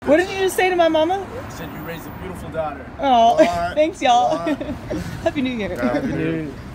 What did you just say to my mama? I said you raised a beautiful daughter. Oh, thanks y'all. Happy New Year. Happy New Year.